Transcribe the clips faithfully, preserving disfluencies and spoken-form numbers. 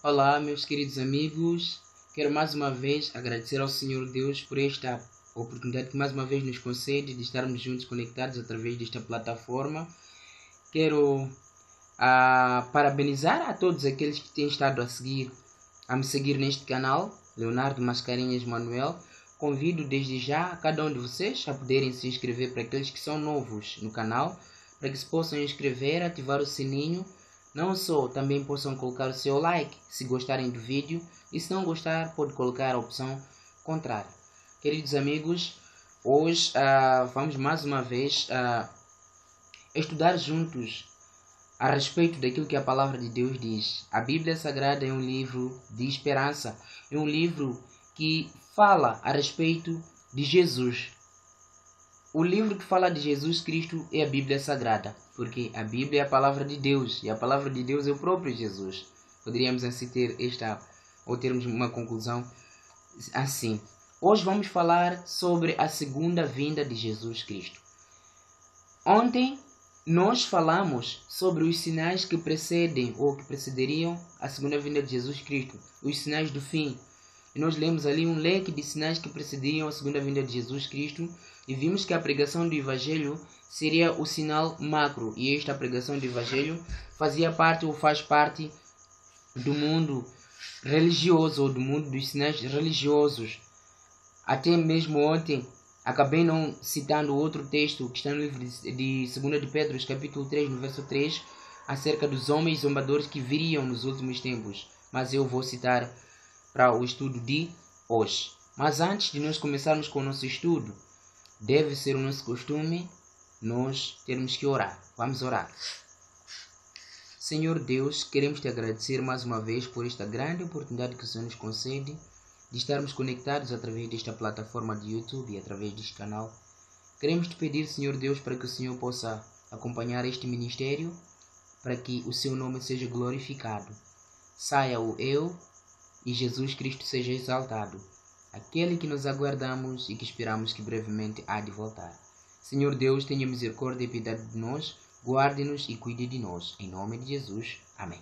Olá, meus queridos amigos. Quero mais uma vez agradecer ao Senhor Deus por esta oportunidade que mais uma vez nos concede de estarmos juntos conectados através desta plataforma. Quero ah, parabenizar a todos aqueles que têm estado a seguir, a me seguir neste canal, Leonardo Mascarenhas Manuel. Convido desde já a cada um de vocês a poderem se inscrever, para aqueles que são novos no canal, para que se possam inscrever, ativar o sininho. Não só, também possam colocar o seu like se gostarem do vídeo, e se não gostar pode colocar a opção contrária. Queridos amigos, hoje uh, vamos mais uma vez uh, estudar juntos a respeito daquilo que a palavra de Deus diz. A Bíblia Sagrada é um livro de esperança, é um livro que fala a respeito de Jesus. O livro que fala de Jesus Cristo é a Bíblia Sagrada, porque a Bíblia é a palavra de Deus, e a palavra de Deus é o próprio Jesus. Poderíamos assim ter esta, ou termos uma conclusão assim. Hoje vamos falar sobre a segunda vinda de Jesus Cristo. Ontem nós falamos sobre os sinais que precedem, ou que precederiam a segunda vinda de Jesus Cristo, os sinais do fim. E nós lemos ali um leque de sinais que precediam a segunda vinda de Jesus Cristo, e vimos que a pregação do Evangelho seria o sinal macro, e esta pregação do Evangelho fazia parte ou faz parte do mundo religioso, ou do mundo dos sinais religiosos. Até mesmo ontem acabei não citando outro texto que está no livro de segunda de Pedro, capítulo três, no verso três, acerca dos homens zombadores que viriam nos últimos tempos, mas eu vou citar para o estudo de hoje. Mas antes de nós começarmos com o nosso estudo, deve ser o nosso costume nós termos que orar. Vamos orar. Senhor Deus, queremos te agradecer mais uma vez por esta grande oportunidade que o Senhor nos concede de estarmos conectados através desta plataforma de YouTube e através deste canal. Queremos te pedir, Senhor Deus, para que o Senhor possa acompanhar este ministério, para que o seu nome seja glorificado. Saia o eu e Jesus Cristo seja exaltado, aquele que nos aguardamos e que esperamos que brevemente há de voltar. Senhor Deus, tenha misericórdia e piedade de nós, guarde-nos e cuide de nós. Em nome de Jesus. Amém.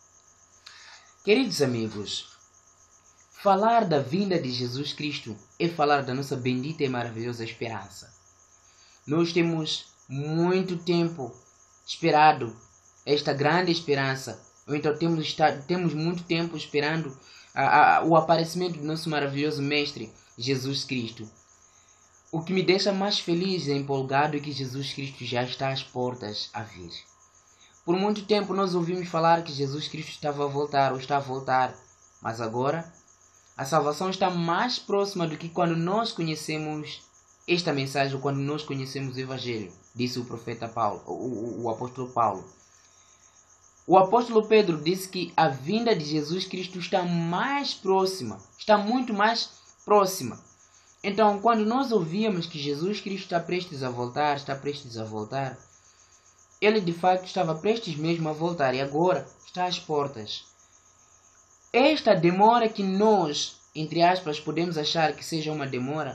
Queridos amigos, falar da vinda de Jesus Cristo é falar da nossa bendita e maravilhosa esperança. Nós temos muito tempo esperado esta grande esperança, ou então temos, temos muito tempo esperando a, a, o aparecimento do nosso maravilhoso Mestre, Jesus Cristo. O que me deixa mais feliz e empolgado é que Jesus Cristo já está às portas a vir. Por muito tempo nós ouvimos falar que Jesus Cristo estava a voltar ou está a voltar, mas agora a salvação está mais próxima do que quando nós conhecemos esta mensagem, ou quando nós conhecemos o Evangelho, disse o profeta Paulo, o, o, o apóstolo Paulo. O apóstolo Pedro disse que a vinda de Jesus Cristo está mais próxima, está muito mais próxima. Então, quando nós ouvíamos que Jesus Cristo está prestes a voltar, está prestes a voltar, ele de facto estava prestes mesmo a voltar, e agora está às portas. Esta demora que nós, entre aspas, podemos achar que seja uma demora,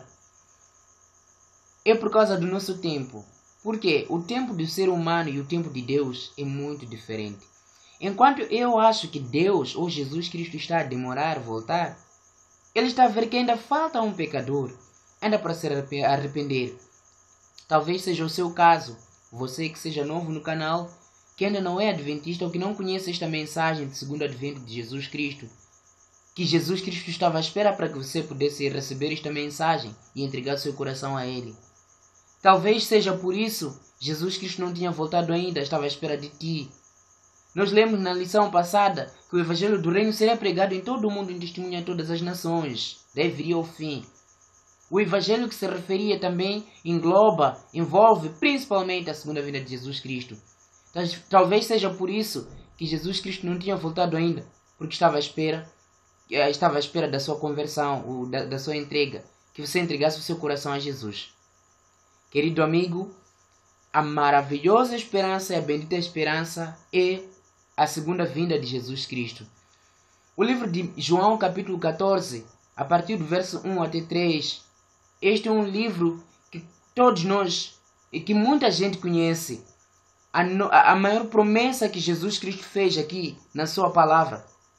é por causa do nosso tempo. Porque o tempo do ser humano e o tempo de Deus é muito diferente. Enquanto eu acho que Deus ou Jesus Cristo está a demorar a voltar, ele está a ver que ainda falta um pecador, ainda para se arrepender. Talvez seja o seu caso, você que seja novo no canal, que ainda não é adventista ou que não conhece esta mensagem de segundo advento de Jesus Cristo, que Jesus Cristo estava à espera para que você pudesse receber esta mensagem e entregar seu coração a Ele. Talvez seja por isso Jesus Cristo não tinha voltado ainda, estava à espera de ti. Nós lemos na lição passada que o Evangelho do Reino seria pregado em todo o mundo em testemunho a todas as nações. Deveria ao fim. O Evangelho que se referia também engloba, envolve principalmente a segunda vinda de Jesus Cristo. Talvez seja por isso que Jesus Cristo não tinha voltado ainda, porque estava à espera, estava à espera da sua conversão, da, da sua entrega, que você entregasse o seu coração a Jesus. Querido amigo, a maravilhosa esperança e a bendita esperança é a segunda vinda de Jesus Cristo. O livro de João, capítulo catorze, a partir do verso um até três, este é um livro que todos nós, e que muita gente conhece. A, no, a maior promessa que Jesus Cristo fez aqui na sua palavra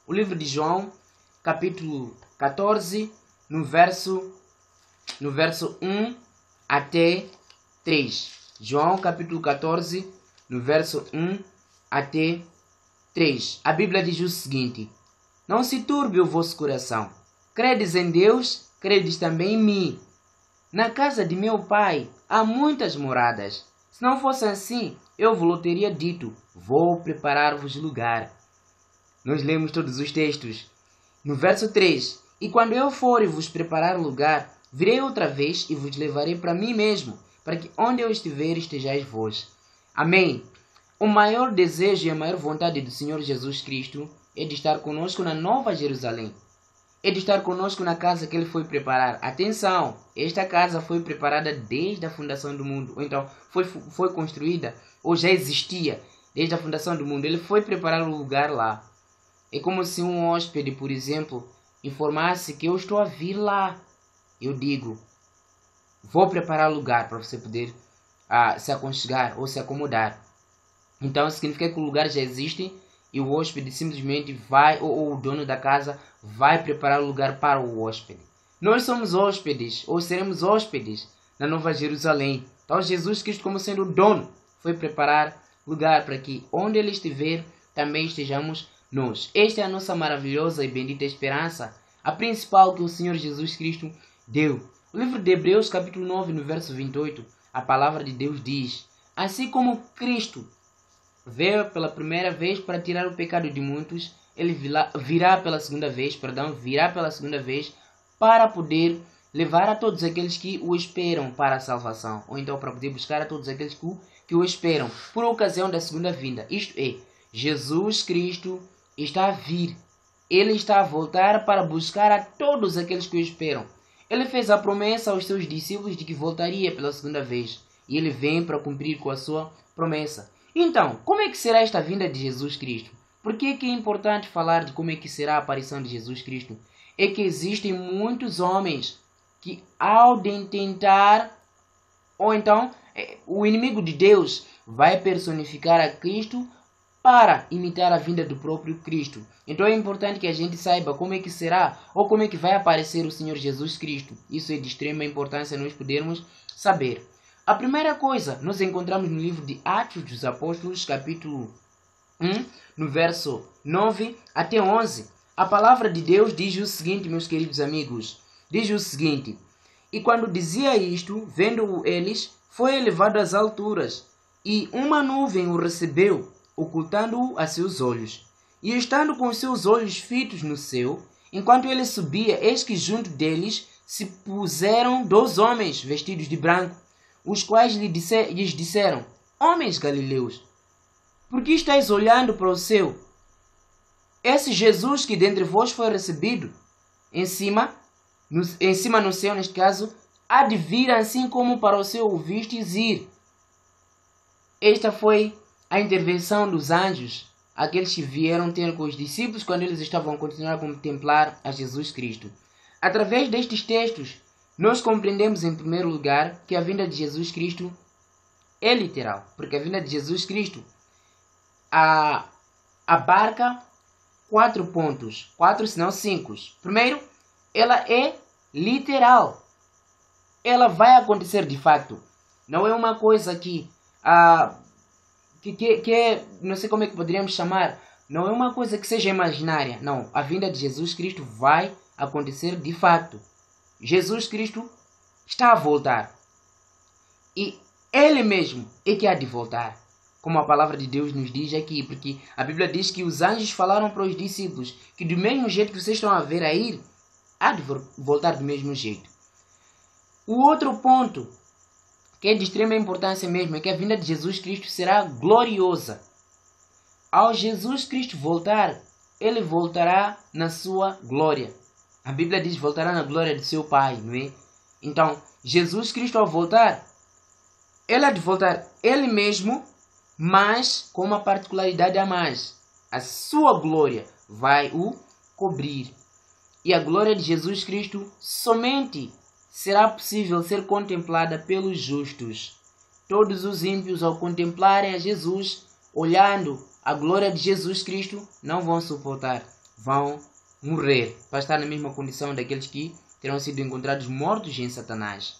o livro de João, capítulo quatorze, no verso, no verso um até três. João, capítulo quatorze, no verso um até três. A Bíblia diz o seguinte: não se turbe o vosso coração. Credes em Deus, credes também em mim. Na casa de meu pai há muitas moradas. Se não fosse assim, eu vos teria dito: vou preparar-vos lugar. Nós lemos todos os textos. No verso três: e quando eu for e vos preparar lugar, virei outra vez e vos levarei para mim mesmo, para que onde eu estiver estejais vós. Amém. O maior desejo e a maior vontade do Senhor Jesus Cristo é de estar conosco na Nova Jerusalém. É de estar conosco na casa que Ele foi preparar. Atenção, esta casa foi preparada desde a fundação do mundo. Ou então, foi, foi construída, ou já existia desde a fundação do mundo. Ele foi preparar o lugar lá. É como se um hóspede, por exemplo, informasse que eu estou a vir lá. Eu digo, vou preparar o lugar para você poder ah, se aconchegar ou se acomodar. Então, significa que o lugar já existe e o hóspede simplesmente vai, ou, ou o dono da casa vai preparar o lugar para o hóspede. Nós somos hóspedes, ou seremos hóspedes na Nova Jerusalém. Então, Jesus Cristo, como sendo o dono, foi preparar lugar para que onde Ele estiver, também estejamos nós. Esta é a nossa maravilhosa e bendita esperança, a principal que o Senhor Jesus Cristo deu. O livro de Hebreus, capítulo nove, no verso vinte e oito, a palavra de Deus diz: assim como Cristo veio pela primeira vez para tirar o pecado de muitos, Ele virá pela segunda vez, perdão, virá pela segunda vez para poder levar a todos aqueles que o esperam para a salvação, ou então para poder buscar a todos aqueles que o, que o esperam por ocasião da segunda vinda. Isto é, Jesus Cristo está a vir. Ele está a voltar para buscar a todos aqueles que o esperam. Ele fez a promessa aos seus discípulos de que voltaria pela segunda vez. E ele vem para cumprir com a sua promessa. Então, como é que será esta vinda de Jesus Cristo? Por que é que é importante falar de como é que será a aparição de Jesus Cristo? É que existem muitos homens que, ao tentar, ou então, o inimigo de Deus vai personificar a Cristo para imitar a vinda do próprio Cristo. Então é importante que a gente saiba como é que será ou como é que vai aparecer o Senhor Jesus Cristo. Isso é de extrema importância nós podermos saber. A primeira coisa, nós encontramos no livro de Atos dos Apóstolos, capítulo um, no verso nove até onze. A palavra de Deus diz o seguinte, meus queridos amigos. Diz o seguinte: e quando dizia isto, vendo-o eles, foi elevado às alturas, e uma nuvem o recebeu, ocultando-o a seus olhos. E estando com seus olhos fitos no céu, enquanto ele subia, eis que junto deles se puseram dois homens vestidos de branco, os quais lhe disse, lhes disseram: homens galileus, por que estáis olhando para o céu? Esse Jesus que dentre vós foi recebido em cima, no, em cima no céu, neste caso, há de vir assim como para o céu o vistes ir. Esta foi a intervenção dos anjos, aqueles que vieram ter com os discípulos quando eles estavam a continuar a contemplar a Jesus Cristo. Através destes textos, nós compreendemos em primeiro lugar que a vinda de Jesus Cristo é literal, porque a vinda de Jesus Cristo a, abarca quatro pontos, quatro se não cinco. Primeiro, ela é literal. Ela vai acontecer de fato. Não é uma coisa que, ah, que, que, que é, não sei como é que poderíamos chamar, não é uma coisa que seja imaginária. Não, a vinda de Jesus Cristo vai acontecer de fato. Jesus Cristo está a voltar. E Ele mesmo é que há de voltar. Como a palavra de Deus nos diz aqui. Porque a Bíblia diz que os anjos falaram para os discípulos que do mesmo jeito que vocês estão a ver a ir, há de voltar do mesmo jeito. O outro ponto, que é de extrema importância mesmo, é que a vinda de Jesus Cristo será gloriosa. Ao Jesus Cristo voltar, Ele voltará na sua glória. A Bíblia diz voltará na glória do seu Pai, não é? Então, Jesus Cristo ao voltar, Ele há de voltar Ele mesmo, mas com uma particularidade a mais. A sua glória vai o cobrir. E a glória de Jesus Cristo somente será possível ser contemplada pelos justos. Todos os ímpios, ao contemplarem a Jesus, olhando a glória de Jesus Cristo, não vão suportar. vão morrer, para estar na mesma condição daqueles que terão sido encontrados mortos em Satanás.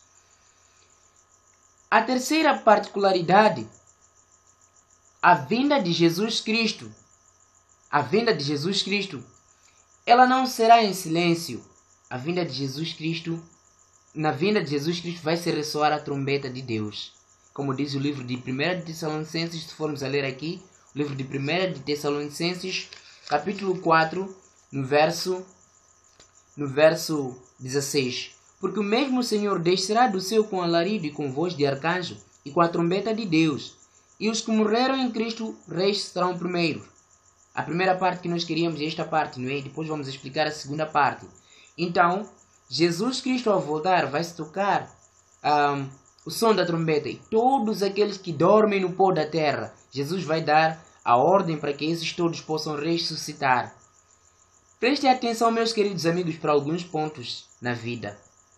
A terceira particularidade, a vinda de Jesus Cristo, a vinda de Jesus Cristo, ela não será em silêncio. A vinda de Jesus Cristo, na vinda de Jesus Cristo vai se ressoar a trombeta de Deus. Como diz o livro de primeira de Tessalonicenses, se formos a ler aqui, o livro de primeira de Tessalonicenses, capítulo quatro, no verso, no verso dezesseis. Porque o mesmo Senhor descerá do céu com alarido e com voz de arcanjo e com a trombeta de Deus. E os que morreram em Cristo ressuscitarão primeiro. A primeira parte que nós queríamos é esta parte, não é? Depois vamos explicar a segunda parte. Então, Jesus Cristo ao voltar vai se tocar um, o som da trombeta. E todos aqueles que dormem no pó da terra, Jesus vai dar a ordem para que esses todos possam ressuscitar. Prestem atenção, meus queridos amigos, para alguns pontos na vida.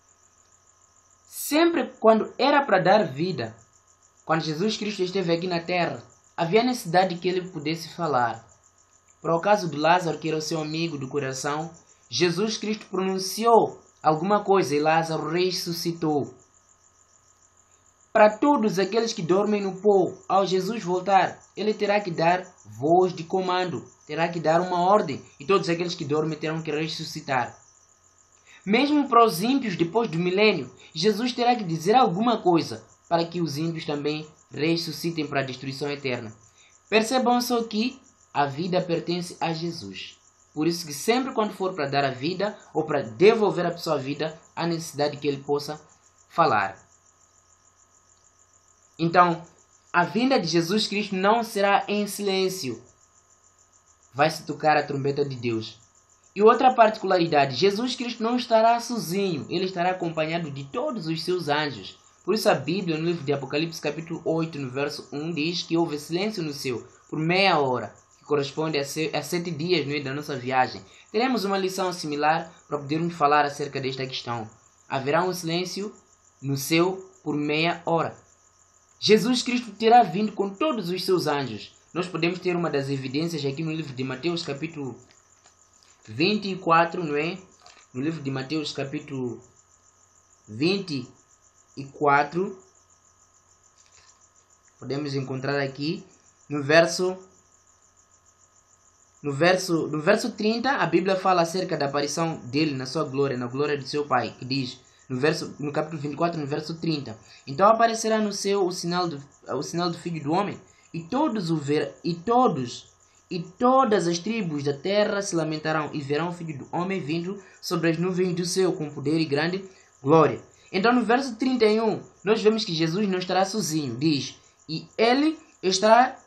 Sempre quando era para dar vida, quando Jesus Cristo esteve aqui na terra, havia necessidade que ele pudesse falar. Para o caso de Lázaro, que era o seu amigo do coração, Jesus Cristo pronunciou alguma coisa e Lázaro ressuscitou. Para todos aqueles que dormem no pó, ao Jesus voltar, ele terá que dar voz de comando, terá que dar uma ordem, e todos aqueles que dormem terão que ressuscitar. Mesmo para os ímpios, depois do milênio, Jesus terá que dizer alguma coisa para que os ímpios também ressuscitem para a destruição eterna. Percebam só que a vida pertence a Jesus. Por isso que sempre quando for para dar a vida ou para devolver a pessoa a vida, há necessidade que ele possa falar. Então, a vinda de Jesus Cristo não será em silêncio. Vai se tocar a trombeta de Deus. E outra particularidade, Jesus Cristo não estará sozinho. Ele estará acompanhado de todos os seus anjos. Por isso a Bíblia, no livro de Apocalipse, capítulo oito, no verso um, diz que houve silêncio no céu por meia hora, que corresponde a, se, a sete dias, não é, da nossa viagem. Teremos uma lição similar para podermos falar acerca desta questão. Haverá um silêncio no céu por meia hora. Jesus Cristo terá vindo com todos os seus anjos. Nós podemos ter uma das evidências aqui no livro de Mateus, capítulo vinte e quatro, não é? No livro de Mateus, capítulo vinte e quatro, podemos encontrar aqui no verso no verso no verso trinta, a Bíblia fala acerca da aparição dele na sua glória, na glória do seu Pai, que diz no verso no capítulo vinte e quatro, no verso trinta: então aparecerá no céu o sinal do o sinal do Filho do Homem, e todos o ver e todos e todas as tribos da terra se lamentarão e verão o Filho do Homem vindo sobre as nuvens do céu com poder e grande glória. Então no verso trinta e um, nós vemos que Jesus não estará sozinho. Diz, e ele estará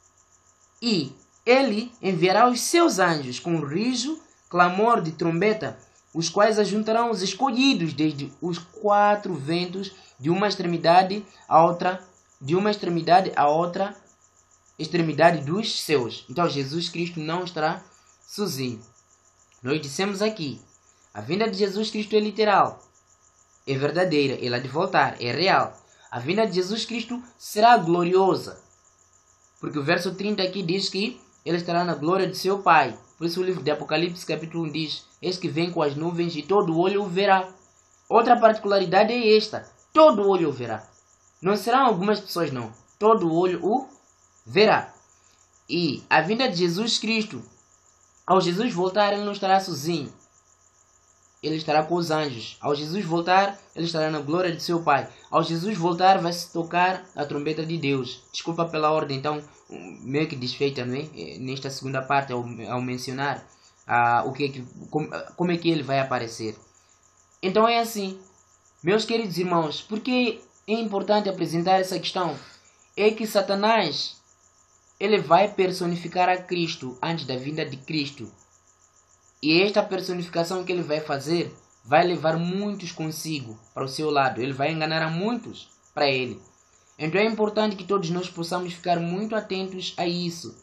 e ele enviará os seus anjos com riso, clamor de trombeta, os quais ajuntarão os escolhidos desde os quatro ventos de uma extremidade à outra, de uma extremidade à outra extremidade dos céus. Então Jesus Cristo não estará sozinho. Nós dissemos aqui, a vinda de Jesus Cristo é literal, é verdadeira, ela há de voltar, é real. A vinda de Jesus Cristo será gloriosa, porque o verso trinta aqui diz que ele estará na glória de seu Pai. Por isso o livro de Apocalipse capítulo um diz, eis que vem com as nuvens e todo olho o verá. Outra particularidade é esta, todo olho o verá. Não serão algumas pessoas não, todo olho o verá. E a vinda de Jesus Cristo, ao Jesus voltar, ele não estará sozinho. Ele estará com os anjos. Ao Jesus voltar, ele estará na glória de seu Pai. Ao Jesus voltar, vai se tocar a trombeta de Deus. Desculpa pela ordem, então, meio que desfeita, não é? Nesta segunda parte, ao, ao mencionar ah, o que é que, como, como é que ele vai aparecer. Então é assim, meus queridos irmãos, porque é importante apresentar essa questão? É que Satanás, ele vai personificar a Cristo antes da vinda de Cristo. E esta personificação que ele vai fazer vai levar muitos consigo para o seu lado. Ele vai enganar a muitos para ele. Então é importante que todos nós possamos ficar muito atentos a isso.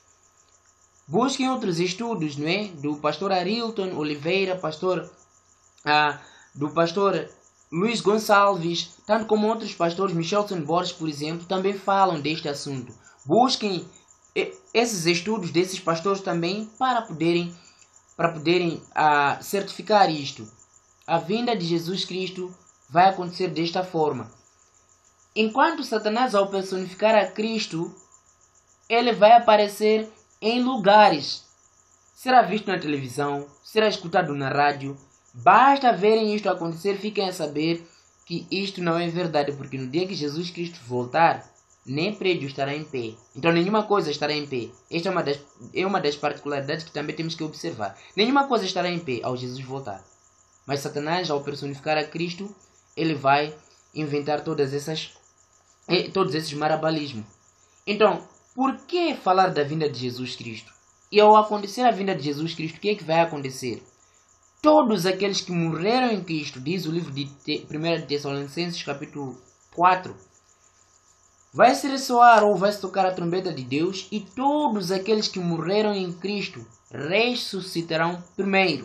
Busquem outros estudos, não é? Do pastor Arilton Oliveira, pastor, ah, do pastor Luiz Gonçalves, tanto como outros pastores, Michelson Borges, por exemplo, também falam deste assunto. Busquem esses estudos desses pastores também para poderem para poderem uh, certificar isto. A vinda de Jesus Cristo vai acontecer desta forma. Enquanto Satanás, ao personificar a Cristo, ele vai aparecer em lugares. Será visto na televisão, será escutado na rádio. Basta verem isto acontecer, fiquem a saber que isto não é verdade, porque no dia que Jesus Cristo voltar, nem prédio estará em pé. Então nenhuma coisa estará em pé. Esta é uma das, é uma das particularidades que também temos que observar. Nenhuma coisa estará em pé ao Jesus voltar. Mas Satanás, ao personificar a Cristo, ele vai inventar todas essas, todos esses marabalismos. Então, por que falar da vinda de Jesus Cristo? E ao acontecer a vinda de Jesus Cristo, o que é que vai acontecer? Todos aqueles que morreram em Cristo, diz o livro de primeira Tessalonicenses, capítulo quatro, vai se ressoar ou vai se tocar a trombeta de Deus, e todos aqueles que morreram em Cristo ressuscitarão primeiro.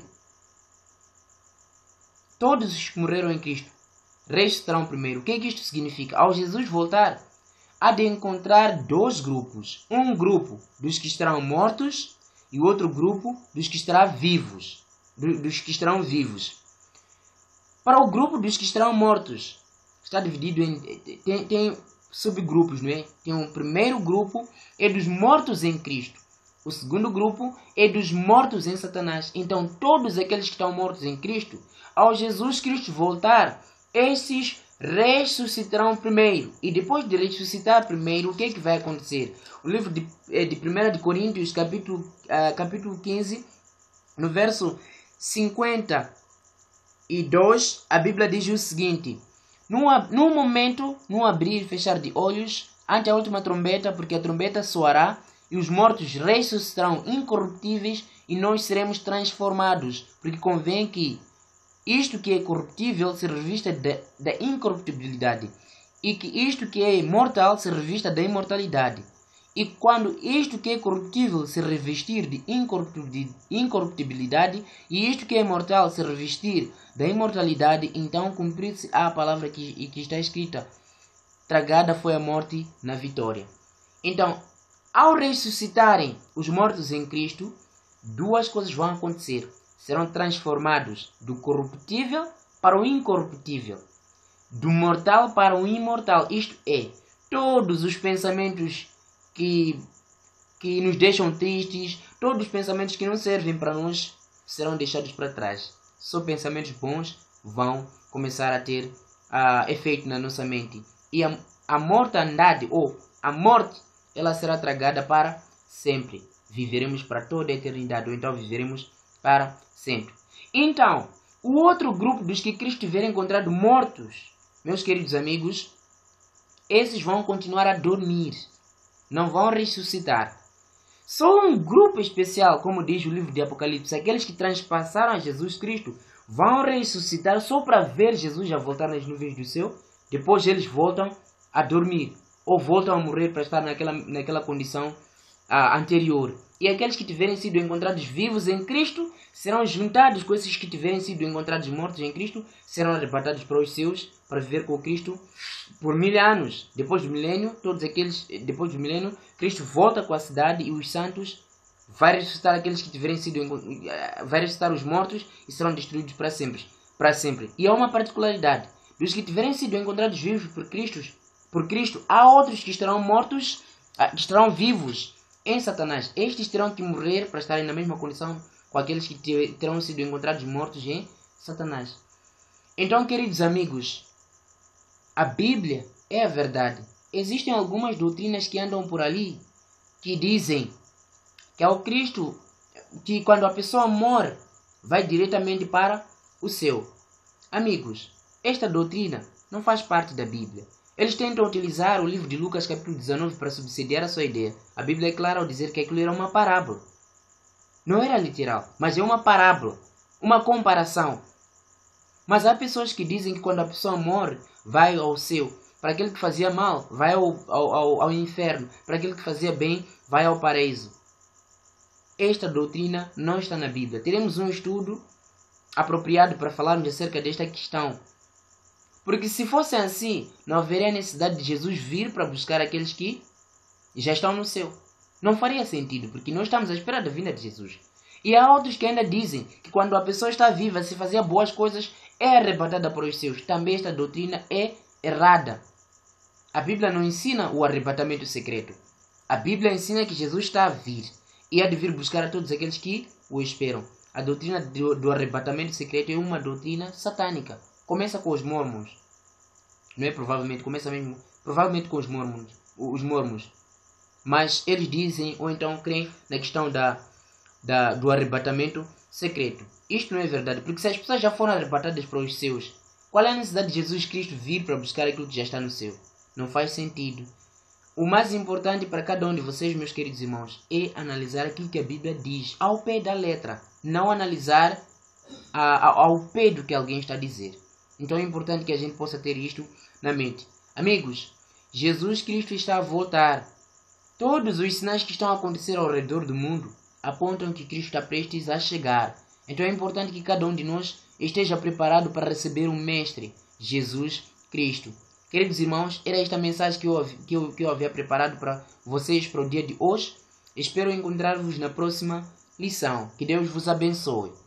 Todos os que morreram em Cristo ressuscitarão primeiro. O que é que isto significa? Ao Jesus voltar, há de encontrar dois grupos. Um grupo dos que estarão mortos e outro grupo dos que estarão vivos. Dos que estarão vivos. Para o grupo dos que estarão mortos, está dividido em... Tem, tem subgrupos, não é? Tem um primeiro grupo, é dos mortos em Cristo. O segundo grupo é dos mortos em Satanás. Então, todos aqueles que estão mortos em Cristo, ao Jesus Cristo voltar, esses ressuscitarão primeiro. E depois de ressuscitar primeiro, o que é que vai acontecer? O livro de, de primeira de Coríntios, capítulo, uh, capítulo quinze, no verso cinquenta e dois, a Bíblia diz o seguinte: Num, num momento, num abrir e fechar de olhos, ante a última trombeta, porque a trombeta soará, e os mortos ressuscitarão incorruptíveis, e nós seremos transformados, porque convém que isto que é corruptível se revista da, da incorruptibilidade, e que isto que é mortal se revista da imortalidade. E quando isto que é corruptível se revestir de incorruptibilidade, e isto que é mortal se revestir da imortalidade, então cumprir-se a palavra que, que está escrita: tragada foi a morte na vitória. Então, ao ressuscitarem os mortos em Cristo, duas coisas vão acontecer. Serão transformados do corruptível para o incorruptível, do mortal para o imortal. Isto é, todos os pensamentos que, que nos deixam tristes, todos os pensamentos que não servem para nós, serão deixados para trás. Só pensamentos bons vão começar a ter uh, efeito na nossa mente. E a, a mortandade, ou a morte, ela será tragada para sempre. Viveremos para toda a eternidade, ou então viveremos para sempre. Então, o outro grupo dos que Cristo tiver encontrado mortos, meus queridos amigos, esses vão continuar a dormir, não vão ressuscitar. Só um grupo especial, como diz o livro de Apocalipse, aqueles que transpassaram a Jesus Cristo, vão ressuscitar só para ver Jesus a voltar nas nuvens do céu. Depois eles voltam a dormir, ou voltam a morrer para estar naquela, naquela condição ah, anterior. E aqueles que tiverem sido encontrados vivos em Cristo serão juntados com esses que tiverem sido encontrados mortos em Cristo, serão arrebatados para os seus, para viver com Cristo por mil anos. Depois do milênio, todos aqueles, depois do milênio, Cristo volta com a cidade e os santos, vai ressuscitar aqueles que tiverem sido, vai ressuscitar os mortos e serão destruídos para sempre, para sempre. E há uma particularidade: dos que tiverem sido encontrados vivos por Cristo, por Cristo, há outros que estarão mortos, que estarão vivos em Satanás. Estes terão que morrer para estarem na mesma condição com aqueles que terão sido encontrados mortos em Satanás. Então, queridos amigos, a Bíblia é a verdade. Existem algumas doutrinas que andam por ali que dizem que é o Cristo, que quando a pessoa morre, vai diretamente para o céu. Amigos, esta doutrina não faz parte da Bíblia. Eles tentam utilizar o livro de Lucas capítulo dezenove para subsidiar a sua ideia. A Bíblia é clara ao dizer que aquilo era uma parábola. Não era literal, mas é uma parábola, uma comparação. Mas há pessoas que dizem que quando a pessoa morre, vai ao céu. Para aquele que fazia mal, vai ao, ao, ao, ao inferno. Para aquele que fazia bem, vai ao paraíso. Esta doutrina não está na Bíblia. Teremos um estudo apropriado para falarmos acerca desta questão. Porque se fosse assim, não haveria necessidade de Jesus vir para buscar aqueles que já estão no céu. Não faria sentido, porque nós estamos à espera da vinda de Jesus. E há outros que ainda dizem que quando a pessoa está viva, se fazia boas coisas, é arrebatada para os seus. Também esta doutrina é errada. A Bíblia não ensina o arrebatamento secreto. A Bíblia ensina que Jesus está a vir e há de vir buscar a todos aqueles que o esperam. A doutrina do, do arrebatamento secreto é uma doutrina satânica. Começa com os mormons. Não é provavelmente, começa mesmo, provavelmente com os mormons. Os mormons. Mas eles dizem, ou então creem na questão da, da, do arrebatamento secreto. Isto não é verdade, porque se as pessoas já foram arrebatadas para os seus, qual é a necessidade de Jesus Cristo vir para buscar aquilo que já está no céu? Não faz sentido. O mais importante para cada um de vocês, meus queridos irmãos, é analisar aquilo que a Bíblia diz, ao pé da letra. Não analisar a, a, ao pé do que alguém está a dizer. Então é importante que a gente possa ter isto na mente. Amigos, Jesus Cristo está a voltar. Todos os sinais que estão a acontecer ao redor do mundo apontam que Cristo está prestes a chegar. Então é importante que cada um de nós esteja preparado para receber o Mestre, Jesus Cristo. Queridos irmãos, era esta mensagem que eu, que eu, que eu havia preparado para vocês para o dia de hoje. Espero encontrar-vos na próxima lição. Que Deus vos abençoe.